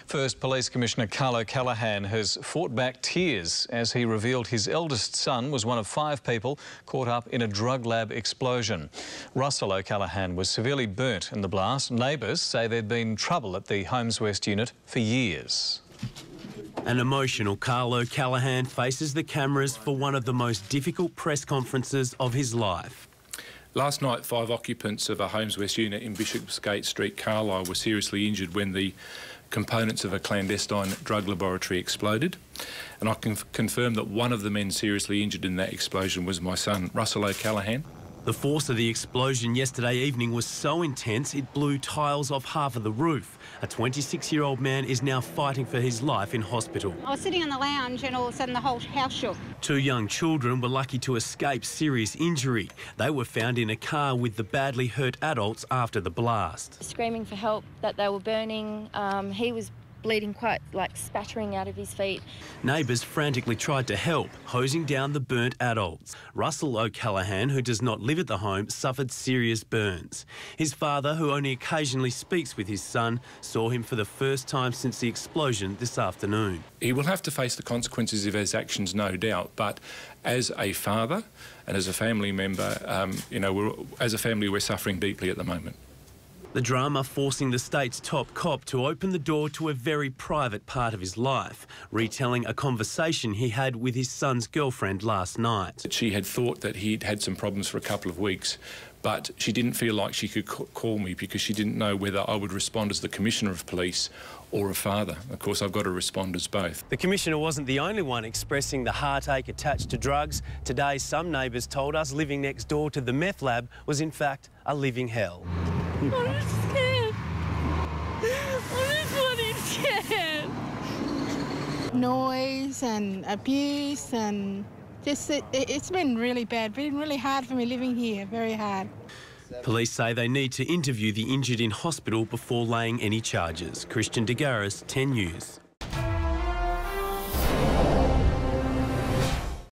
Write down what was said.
First Police Commissioner Carl O'Callaghan has fought back tears as he revealed his eldest son was one of 5 people caught up in a drug lab explosion. Russell O'Callaghan was severely burnt in the blast. Neighbours say there'd been trouble at the Homes West unit for years. An emotional Carl O'Callaghan faces the cameras for one of the most difficult press conferences of his life. Last night, 5 occupants of a Homes West unit in Bishopsgate Street, Carlisle, were seriously injured when the components of a clandestine drug laboratory exploded. And I can confirm that one of the men seriously injured in that explosion was my son, Russell O'Callaghan. The force of the explosion yesterday evening was so intense it blew tiles off half of the roof. A 26-year-old man is now fighting for his life in hospital. I was sitting on the lounge and all of a sudden the whole house shook. 2 young children were lucky to escape serious injury. They were found in a car with the badly hurt adults after the blast. Screaming for help, that they were burning. He was bleeding, quite spattering out of his feet. Neighbours frantically tried to help, hosing down the burnt adults. Russell O'Callaghan, who does not live at the home, suffered serious burns. His father, who only occasionally speaks with his son, saw him for the first time since the explosion this afternoon. He will have to face the consequences of his actions, no doubt, but as a father and as a family member, as a family, we're suffering deeply at the moment. The drama forcing the state's top cop to open the door to a very private part of his life, retelling a conversation he had with his son's girlfriend last night. She had thought that he'd had some problems for a couple of weeks, but she didn't feel like she could call me because she didn't know whether I would respond as the Commissioner of Police or a father. Of course, I've got to respond as both. The Commissioner wasn't the only one expressing the heartache attached to drugs. Today, some neighbours told us living next door to the meth lab was in fact a living hell. I'm just scared. I'm just bloody scared. Noise and abuse and just it's been really bad, been really hard for me living here, very hard. Police say they need to interview the injured in hospital before laying any charges. Christian De Garis, 10 News.